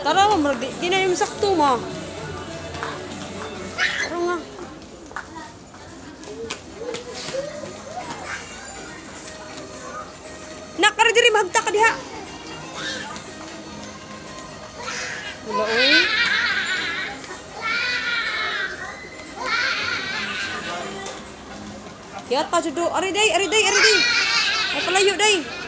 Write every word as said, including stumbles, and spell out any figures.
Tara mo, di, di na yung sakto mo. Tara nga. Nakara diri magta ka diha. Wala oy. Kiyat pa judo. Ari day, ari day, ari day. Ay palayo day.